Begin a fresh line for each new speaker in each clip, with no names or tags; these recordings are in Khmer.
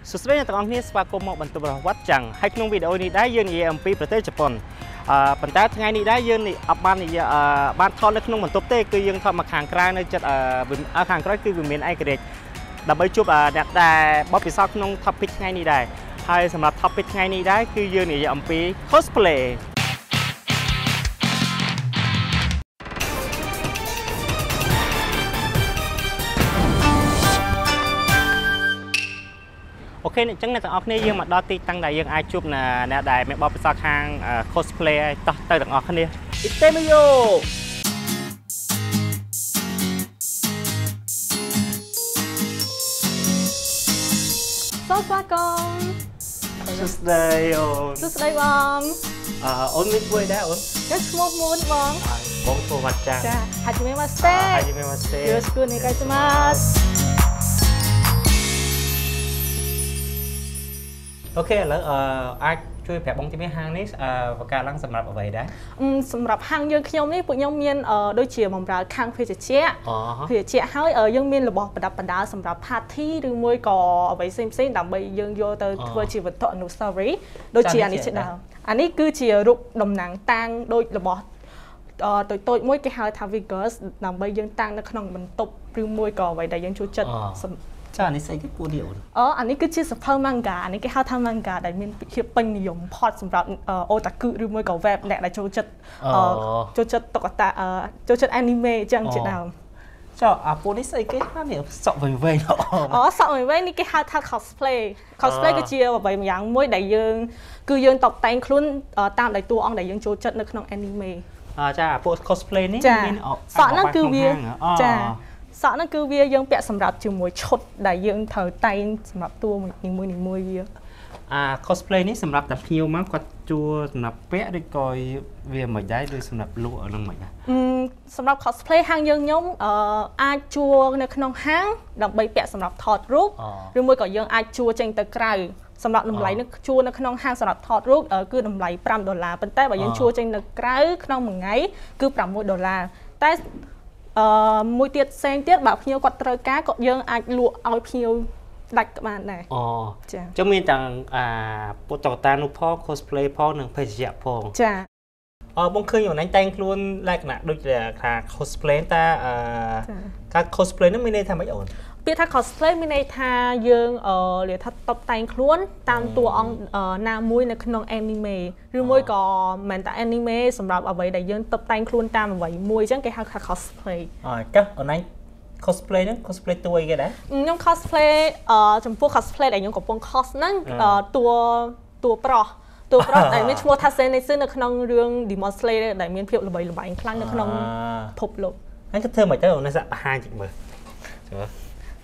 สุดท้ายในตอนนี้สปาโกมบรรทุกวัดจังให้ขนมวิดีโอนี้ได้ยืนเอ็มพีประเทศญี่ปุ่นปัญหาทั้งนี้ได้ยืนอับบ้านนี่บ้านทอนในขนมบรรทุกเต้คือยังทำมาขางกลางในจัดขางกลางคือวิมเมนไอเกรดดับเบิลจูบดักได้บ๊อบปี้ซอกขนมท็อปพิชไงนี่ได้ให้สำหรับท็อปพิชไงนี่ได้คือยืนเอ็มพีคอสเพลย์โอเคจังในตอนนี้ยังมาดอตีตั้งแต่ยังไอจูบนะได้ไม่บอกไปสักทางคอสเพลย์ต่อตั้งแต่ออกนี้อิเตมิโย
สวัสดีครับ
สุดเลยโอน
สุดเลยบอง
โอนไม่ช่วยได้โอน
ก็ชั่วโมงบอง
บองโทรมาจัง
จ้าฮัจิเมะมาสเต้
ฮัจิเมะมาสเต้
よろしくお願いします
โอเคแล้วអាចជួយប្រាប់បងទីមានហាងនេះបកការឡើងសម្រាប់អ្វីដែរ
សម្រាប់ហាងយើងខ្ញុំនេះពួកខ្ញុំមានដូចជាបម្រើខាងភេសជ្ជៈហើយយើងមានរបស់ប្រដាប់បណ្ដាសម្រាប់ party ឬមួយក៏អ្វីផ្សេងៗដើម្បីយើងយកទៅធ្វើជាវត្ថុអនុស្សាវរីយ៍ដូចជាអានេះជាដើមអានេះគឺជារូបតំណាងតាំងដូចរបស់តូចៗមួយគេហៅថា Vegas ដើម្បីយើងតាំងនៅក្នុងបន្ទប់ឬមួយក៏អ្វីដែលយើងចូលចិត្ត
ចានេះស្អីគេពូនេះ
អានេះគឺជាសភៅ manga អានេះគេហៅថា manga ដែលមានភាពពេញនិយមផតសម្រាប់អូតាគឺឬមួយក៏ web អ្នកដែលចូលចិត្តតុក្កតាចូលចិត្ត anime អញ្ចឹងជាដើម
ចុះអាពូនេះស្អីគេថានេះសក់វែង
សក់វែងនេះគេហៅថា cosplay គឺជាអ្វីម្យ៉ាងមួយដែលយើងតបតែងខ្លួនតាមដែលតួអង្គដែលយើងចូលចិត្តនៅក្នុង anime
ចាពួក cosplay នេះ
មានសក់ហ្នឹងគឺវាចាសក់ហ្នឹងគឺវាយើងពាក់សម្រាប់ជាមួយឈុតដែលយើងត្រូវតែងសម្រាប់តួនីមួយវា
cosplay នេះសម្រាប់តែភ្ញៀវមកគាត់ជួសម្រាប់ពាក់ឬក៏វាមិនដែរឬសម្រាប់លក់ហ្នឹងមិនដែរ
សម្រាប់ cosplay ហាងយើងខ្ញុំអាចជួនៅក្នុងហាងដើម្បីពាក់សម្រាប់ថតរូបឬមួយក៏យើងអាចជួចេញទៅក្រៅសម្រាប់តម្លៃនេះជួនៅក្នុងហាងសម្រាប់ថតរូបគឺតម្លៃ$5ប៉ុន្តែបើយើងជួចេញនៅក្រៅក្នុងមួយថ្ងៃគឺ$6តែមួយទៀតផ្សេងទៀតបើភ្ញៀវគាត់ត្រូវការក៏យើងអាចលក់ឲ្យភ្ញៀវដាច់បានដែរ
ចាចឹងមានទាំងពុទ្ធកតានោះផង cosplay ផងនិងភេសជ្ជៈផង
ចា
បងឃើញអូនឯងតែងខ្លួនលក្ខណៈដូចថា cosplay តាការ cosplay នោះមានន័យថាម៉េចអូន
ពាក្យថា cosplay មានន័យថាយើងនិយាយថាតបតែងខ្លួនតាមតួអង្គណាមួយនៅក្នុង anime ឬមួយក៏មិនតែ anime សម្រាប់អ្វីដែលយើងតបតែងខ្លួនតាមអ្វីមួយអញ្ចឹងគេហៅថា cosplay
ចុះអូនឯង cosplay ហ្នឹង cosplay តួអីគេដែរ
ខ្ញុំ cosplay ចំពោះ cosplay ដែលខ្ញុំកំពុង cos ហ្នឹងតួប្រុសដែលមានឈ្មោះថា Zenitsu នៅក្នុងរឿង Demon Slayer ដែលមានភាពល្បីល្បាញខ្លាំងនៅក្នុងពិភពលោក
ហើយគាត់ធ្វើមិនទៅអូនសាក់បង្ហាញតិចមើលចុះ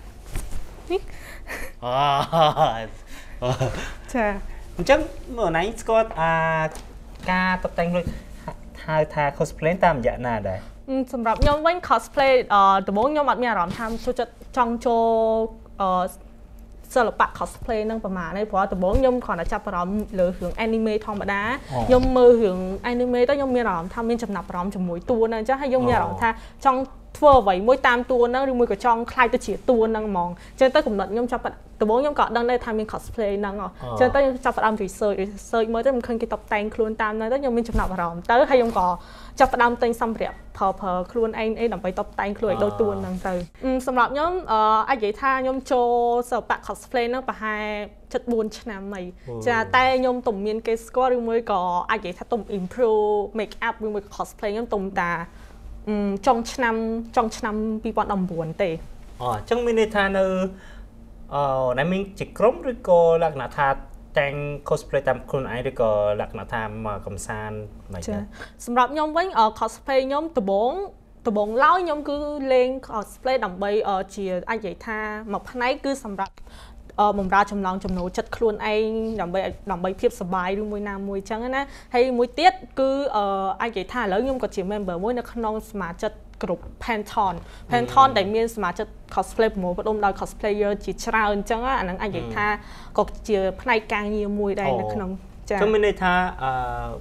ចា
អញ្ចឹងអូនឯងស្គាល់ការតុបតែងខ្លួនហៅថា cosplay តាមរយៈណាដែរ
សម្រាប់ខ្ញុំវិញ cosplay ដំបូងខ្ញុំអត់មានអារម្មណ៍ថាចូលចិត្តចង់ចូលសិល្បៈ cosplay នឹងប្រហែលទេព្រោះដំបូងខ្ញុំគ្រាន់តែចាប់អារម្មណ៍លើរឿង anime ធម្មតាខ្ញុំមើលរឿង anime ទៅខ្ញុំមានអារម្មណ៍ថាមានចំណាប់អារម្មណ៍ជាមួយតួហ្នឹងអញ្ចឹងហើយខ្ញុំមានអារម្មណ៍ថាចង់ធ្វើអ្វីមួយតាមតួហ្នឹងឬមួយក៏ចង់ខ្លាយទៅជាតួហ្នឹងហ្មងអញ្ចឹងទៅកំណត់ខ្ញុំចាប់ដំបូងខ្ញុំក៏អត់ដឹងដែរថាមាន cosplay ហ្នឹងអញ្ចឹងទៅខ្ញុំចាប់ផ្ដើម research មើលទៅមិនឃើញគេតុបតែងខ្លួនតាមហ្នឹងទៅខ្ញុំមានចំណាប់អារម្មណ៍ទៅហើយខ្ញុំក៏ចាប់ផ្ដើមទិញសម្ភារៈប្រើខ្លួនឯងដើម្បីតុបតែងខ្លួនឲ្យដូចតួហ្នឹងទៅសម្រាប់ខ្ញុំអាចនិយាយថាខ្ញុំចូលសិល្បៈ cosplay ហ្នឹងប្រហែល7-4 ឆ្នាំហើយចាតែខ្ញុំទុំមានគេស្គាល់ឬមួយក៏អាចនិយាយថាទុំ improve make up ឬមួយក៏ cosplay ខ្ញុំទុំតាចុងឆ្នាំ2019ទេ
អញ្ចឹងមានន័យថានៅណែមានជាក្រុមឬក៏លក្ខណៈថាតែង cosplay តាមខ្លួនឯងឬក៏លក្ខណៈថាមកកំសាន្តមិនទេ
សម្រាប់ខ្ញុំវិញ cosplay ខ្ញុំដំបងឡើយខ្ញុំគឺលេង cosplay ដើម្បីជាអាចនិយាយថាមួយផ្នែកគឺសម្រាប់បម្រើចំណងចំណូលចិត្តខ្លួនឯងដើម្បីភាពសុបាយឬមួយណាមួយអញ្ចឹងណាហើយមួយទៀតគឺអាចនិយាយថាឥឡូវខ្ញុំក៏ជា member មួយនៅក្នុងសមាជិកក្រុម Pantone ដែលមានសមាជិក cosplay ប្រមូលផ្ដុំដោយ cosplayer ជាច្រើនអញ្ចឹងអាហ្នឹងអាចនិយាយថាក៏ជាផ្នែកការងារមួយដែរនៅក្នុង
ចា៎ខ្ញុំមានន័យថា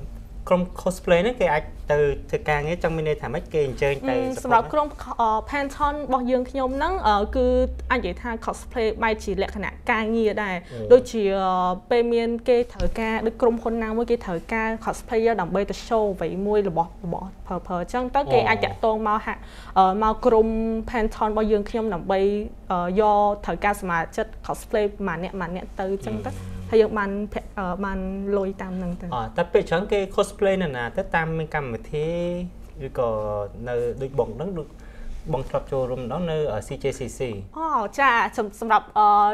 ក្រុម cosplay ហ្នឹងគេអាចទៅធ្វើការងារចង់មានន័យថាម៉េចគេអញ្ជើញទៅ
សម្រាប់ក្រុម Pantone របស់យើងខ្ញុំហ្នឹងគឺអាចនិយាយថា cosplay បែបជាលក្ខណៈការងារដែរដូចជាពេលមានគេត្រូវការដូចក្រុមហ៊ុនណាមួយគេត្រូវការ cosplayer ដើម្បីទៅ show អ្វីមួយរបស់ប្រើអញ្ចឹងទៅគេអាចតាក់ទងមកក្រុម Pantone របស់យើងខ្ញុំដើម្បីយកត្រូវការសមាជិក cosplay ប្រហែលអ្នកទៅអញ្ចឹងទៅហើយយើងបានលុយតាមហ្នឹងទៅ
តែពេលច្រើនគេ cosplay ណាទៅតាមមានកម្មវិធីឬក៏នៅដូចបងហ្នឹងដូចបងធ្លាប់ចូលរួមដល់នៅ CJCC
ចាសម្រាប់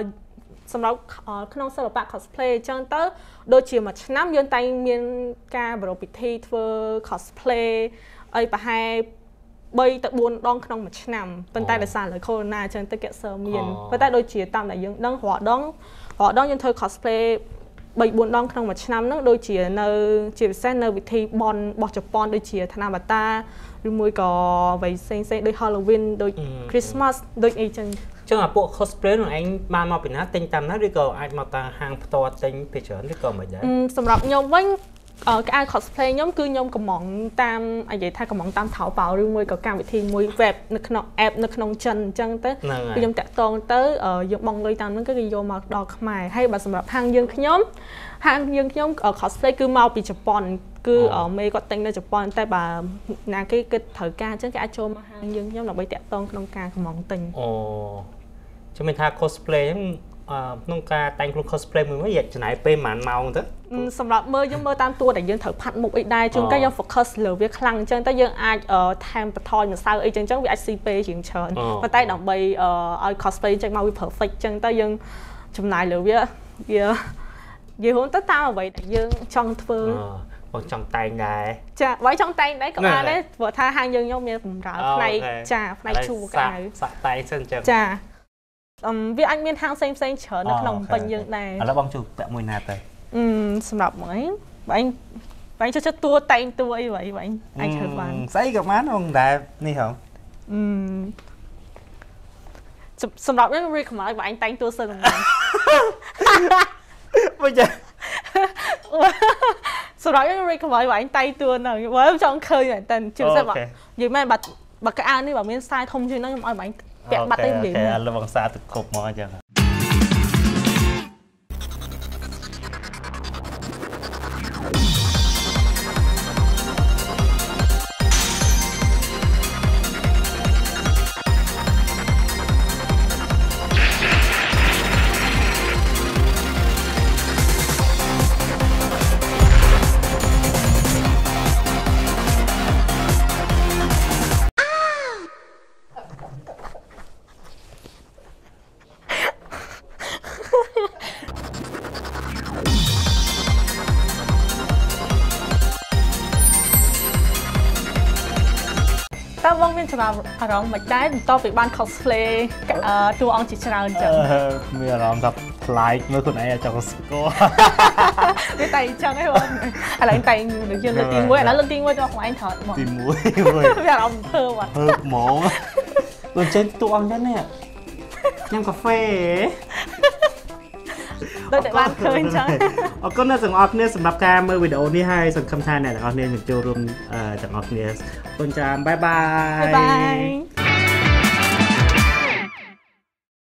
ក្នុងសិល្បៈ cosplay អញ្ចឹងទៅដូចជាមួយឆ្នាំយើងតែងមានការប្រារព្ធពិធីធ្វើ cosplay អីប្រហែល3 ទៅ 4 ដងក្នុងមួយឆ្នាំប៉ុន្តែដោយសារលើ Corona អញ្ចឹងទៅគេសើមានប៉ុន្តែដូចជាតាមដែលយើងដឹងរាល់ដងយើងធ្វើ cosplay 3-4 ដងក្នុងមួយឆ្នាំហ្នឹងដូចជានៅជាពិសេសនៅវិធីបន់របស់ជប៉ុនដូចជាថ្នាំបាតាឬមួយក៏អ្វីផ្សេងដូច Halloween ដូច Christmas ដូចអីចឹង
អាពួក cosplay នឹងឯងបានមកពីណាទិញតាមណាឬក៏អាចមកតាមហាងផ្ទាល់ទិញពីច្រើនឬក៏មិនដែរ
សម្រាប់ខ្ញុំវិញក្អាវ cosplay ខ្ញុំគឺខ្ញុំកំងតាមនិយាយថាកំងតាម淘宝ឬមួយក៏កម្មវិធីមួយ web នៅក្នុង app នៅក្នុងចិនអញ្ចឹងទៅខ្ញុំតាក់ទងទៅយើងបង់លុយតាមហ្នឹងគឺគេយកមកដល់ខ្មែរហើយបើសម្រាប់ហាងយើងខ្ញុំ cosplay គឺមកពីជប៉ុនគឺមេគាត់ទិញនៅជប៉ុនតែបើណាគេគិតត្រូវការអញ្ចឹងគេអាចចូលមកហាងយើងខ្ញុំដើម្បីតាក់ទងក្នុងការកំងទិញ
ចាំមានថា cosplay ហ្នឹងក្នុងការតែងខ្លួន cosplay មួយរយៈចំណាយពេលប្រហែលម៉ោងទៅ
សម្រាប់យើងមើលតាមតួដែលយើងត្រូវផាត់មុខអីដែរជួនកាលយើង focus លើវាខ្លាំងអញ្ចឹងតែយើងអាចថែមបន្ថយម្សៅអីចឹងវាអាចស៊ីពេលជាងច្រើនប៉ុន្តែដើម្បីឲ្យ cosplay ចេញមកវា perfect ចឹងទៅយើងចំណាយលើវារួមទៅតាមអ្វីដែលយើងចង់ធ្វើ
បងចង់តែងដែរ
ចាបើចង់តែងដែរក៏បានដែរព្រោះថាហាងយើងខ្ញុំមានបម្រើផ្នែកផ្នែកជួកៅ
សាក់តែងសិនចឹង
ចាវាអាចមានហាងផ្សេងច្រើននៅក្នុងពេញយើងដែរ
ឥឡូវបងជួពាក់មួយណាទៅ
សម្រាប់មកបងចុះតួតែងតួអីបងអាចធ្វើបាន
ស្អីក៏បានបងដែរនេះហ៎
សម្រាប់ខ្ញុំ recommend បងតែងតួសិនហ្នឹង
មិនចា
សម្រាប់ខ្ញុំ recommend បងតែងតួហ្នឹងបើចង់ឃើញតែជឿសិនបើនិយាយមែនបើកៅនេះបើមានខ្សែធំជាងហ្នឹងខ្ញុំឲ្យបងពាក់បាត់ទៅនិយាយ
ឥឡូវបងសាទៅគ្រប់មកអញ្ចឹង
បងមានចំណាប់អារម្មណ៍មិនដែរបន្ទាប់ពីបាន cosplay តួអង្គជាច្រើនចឹង
មានអារម្មណ៍ថាប្លែកមើលខ្លួនឯងអាចស្គាល់
វាតែអញ្ចឹងហ៎បងឥឡូវតែយើងលើកទី1ឥឡូវលើកទី1ទៅខ្លួនឯងថត
មកទី1
វាអារម្មណ៍ភើប
អត់ភើបហ្មងដូចចេញតួអង្គចឹងនេះញ៉ាំកាហ្វេ
ដូចតែបានឃើញចឹង
អរគុណអ្នកទាំងអស់គ្នាសម្រាប់ការមើលវីដេអូនេះហើយសង្ឃឹមថាអ្នកទាំងអស់គ្នានឹងចូលរួមទាំងអស់គ្នាអរគុណច្រើនបាយបាយ